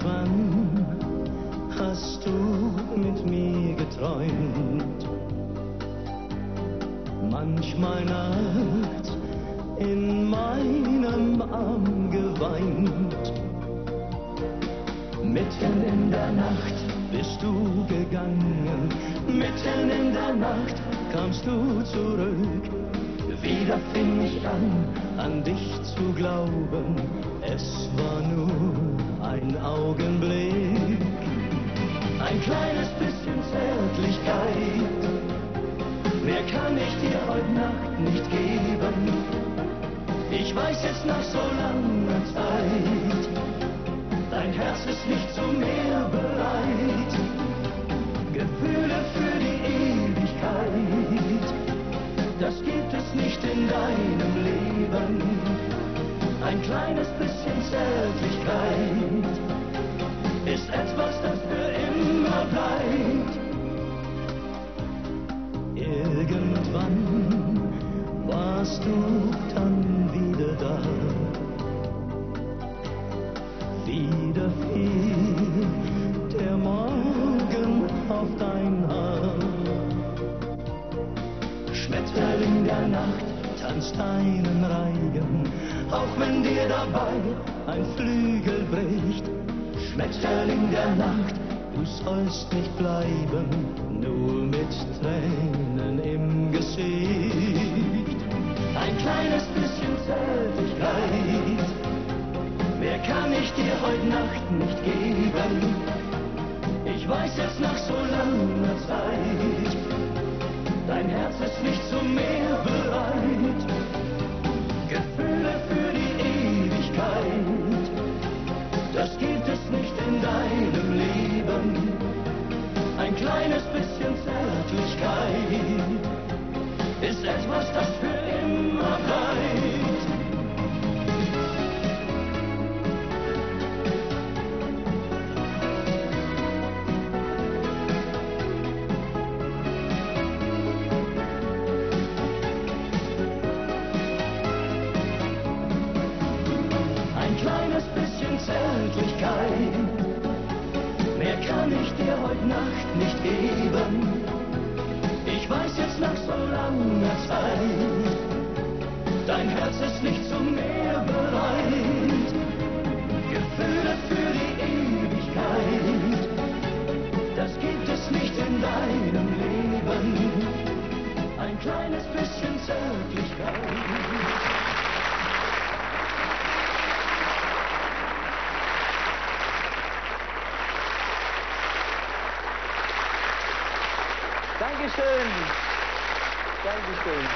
Irgendwann hast du mit mir geträumt, manchmal nachts in meinem Arm geweint. Mitten in der Nacht bist du gegangen, mitten in der Nacht kamst du zurück. Wieder fing ich an dich zu glauben, es war nur ein Augenblick. Ein kleines bisschen Zärtlichkeit, mehr kann ich dir heute Nacht nicht geben. Ich weiß jetzt nach so langer Zeit, dein Herz ist nicht zu mehr bereit. Gefühle für die Ewigkeit, das gibt es nicht in deinem Leben. Ein kleines bisschen Zärtlichkeit ist etwas, das für immer bleibt. Irgendwann warst du dann wieder da. Wieder fiel der Morgen auf dein Haar. Schmetterling der Nacht tanzt einen Reigen, auch wenn dir dabei ein Flügel bricht. Schmetterling der Nacht, du sollst nicht bleiben, nur mit Tränen im Gesicht. Ein kleines bisschen Zärtlichkeit, mehr kann ich dir heute Nacht nicht geben. Ich weiß jetzt nach so langer Zeit, dein Herz ist nicht zu mehr bereit. Gefühle für die Ewigkeit, das gibt es nicht in deinem Leben. Ein kleines bisschen Zärtlichkeit ist etwas, das für immer bleibt. Mehr kann ich dir heute Nacht nicht geben. Ich weiß jetzt nach so langer Zeit, dein Herz ist nicht zu mehr bereit. Gefühle für die Ewigkeit, das gibt es nicht in deinem Leben. Ein kleines bisschen Zärtlichkeit. Dankeschön. Dankeschön.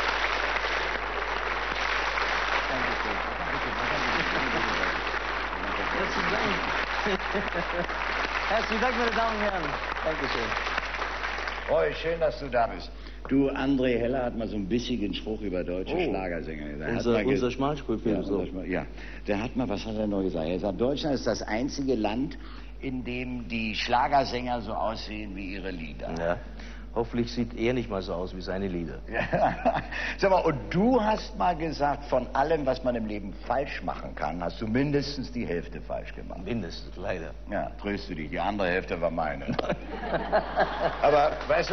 Herzlichen Dank. Herzlichen Dank, meine Damen und Herren. Dankeschön. Roy, schön, dass du da bist. Du, André Heller hat mal so einen bissigen Spruch über deutsche Schlagersänger gesagt. Unser Schmalspurfilm. Ja, der hat mal, was hat er noch gesagt? Er sagt, Deutschland ist das einzige Land, in dem die Schlagersänger so aussehen wie ihre Lieder. Ja. Hoffentlich sieht er nicht mal so aus wie seine Lieder. Ja. Sag mal, und du hast mal gesagt, von allem, was man im Leben falsch machen kann, hast du mindestens die Hälfte falsch gemacht. Mindestens, leider. Ja, tröste dich, die andere Hälfte war meine. Aber, weißt du...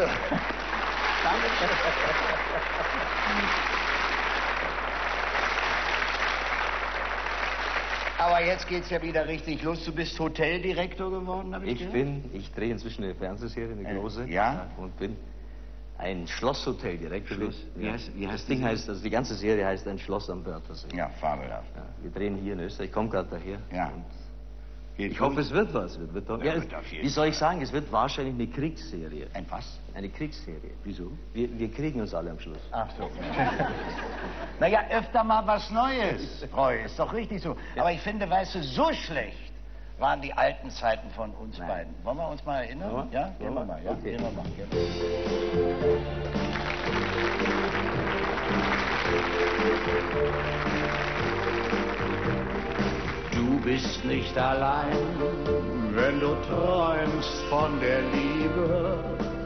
Aber jetzt geht's ja wieder richtig los. Du bist Hoteldirektor geworden, habe ich gehört? Ich drehe inzwischen eine Fernsehserie, eine große. Ja? Und bin ein Schlosshoteldirektor. Wie heißt das Ding heißt, also die ganze Serie heißt Ein Schloss am Wörthersee. Ja, fabelhaft. Ja, wir drehen hier in Österreich, ich komme gerade daher. Ja. Ich hoffe, es wird was. Wie soll ich sagen, es wird wahrscheinlich eine Kriegsserie. Ein was? Eine Kriegsserie. Wieso? Wir kriegen uns alle am Schluss. Ach so. Naja, öfter mal was Neues, Roy, ist doch richtig so. Ja. Aber ich finde, weißt du, so schlecht waren die alten Zeiten von uns beiden. Wollen wir uns mal erinnern? Ja? Gehen wir mal, ja? Okay. Gehen wir mal. Du bist nicht allein, wenn du träumst von der Liebe.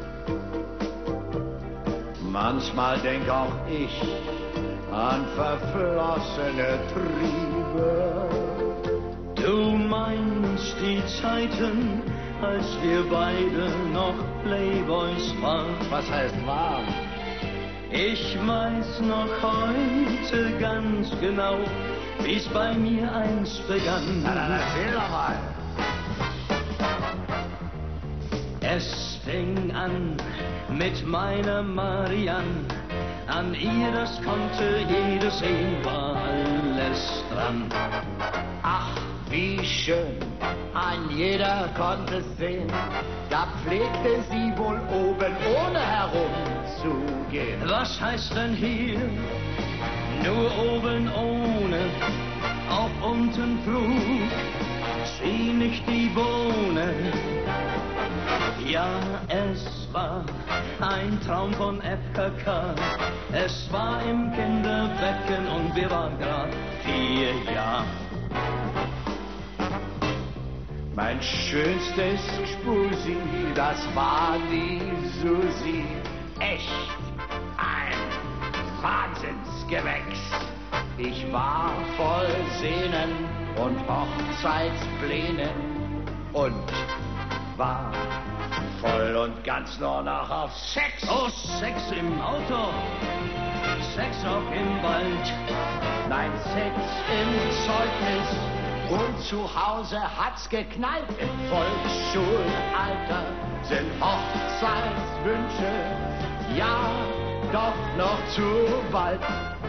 Manchmal denk auch ich an verflossene Triebe. Du meinst, die Zeiten, als wir beide noch Playboys waren. Was heißt warm? Ich weiß noch heute ganz genau, wie's bei mir einst begann. Na, dann erzähl doch mal. Es fing an mit meiner Marianne. An ihr, das konnte jeder sehen, war alles dran. Ach, wie schön, ein jeder konnte sehen. Da pflegte sie wohl oben ohne herumzugehen. Was heißt denn hier? Nur oben ohne, auch unten flug sie nicht die Bohne. Ja, es war ein Traum von FKK. Es war im Kinderbecken und wir waren grad 4 Jahre. Mein schönstes Spusi, das war die Susi. Echt ein Wahnsinnsgewächs. Ich war voll Sehnen und Hochzeitsplänen und war voll und ganz nur noch auf Sex. Oh, Sex im Auto, Sex auch im Wald. Nein, Sex im Zeugnis und zu Hause hat's geknallt. Im Volksschulalter sind Hochzeitswünsche ja doch noch zu bald.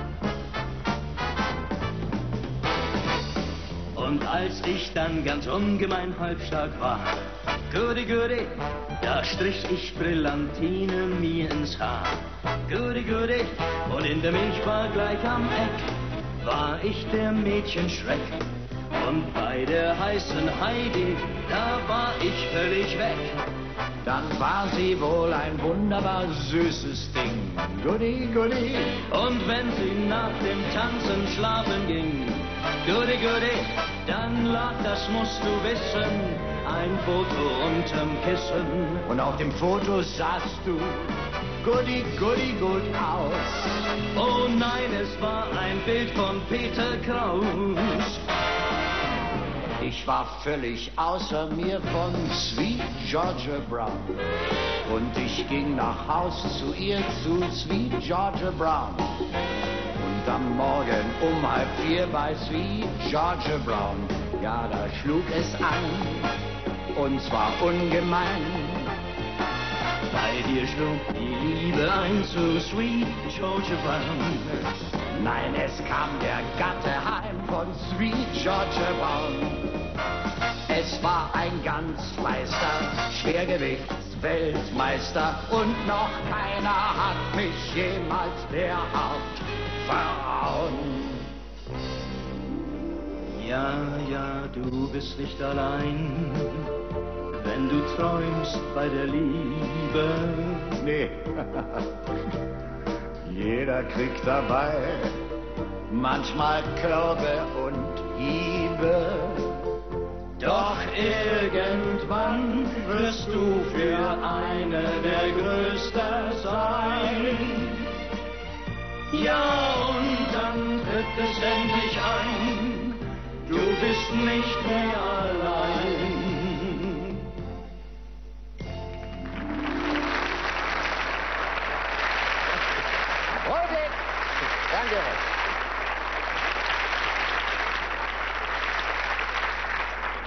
Und als ich dann ganz ungemein halbstark war, Goody, goody, da strich ich Brillantine mir ins Haar. Goody, goody, und in der Milchbar gleich am Eck war ich der Mädchenschreck. Und bei der heißen Heidi, da war ich völlig weg. Dann war sie wohl ein wunderbar süßes Ding. Goody, goody. Und wenn sie nach dem Tanzen schlafen ging, goody, goody, dann lag, das musst du wissen, ein Foto unterm Kissen. Und auf dem Foto sahst du goody, goody, gut aus. Oh nein, es war ein Bild von Peter Kraus. Ich war völlig außer mir von Sweet Georgia Brown. Und ich ging nach Haus zu ihr, zu Sweet Georgia Brown. Und am Morgen um 3:30 bei Sweet Georgia Brown, ja, da schlug es an, und zwar ungemein. Bei dir schlug die Liebe ein zu Sweet Georgia Brown. Nein, es kam der Gatte heim von Sweet Georgia Brown. Es war ein Ganzmeister, Schwergewichtsweltmeister, und noch keiner hat mich jemals derart verhauen. Ja, ja, du bist nicht allein, wenn du träumst bei der Liebe. Nee, jeder kriegt dabei manchmal Körbe und Hiebe. Doch irgendwann wirst du für eine der Größten sein. Ja, und dann tritt es endlich ein, du bist nicht mehr allein. Heute, danke.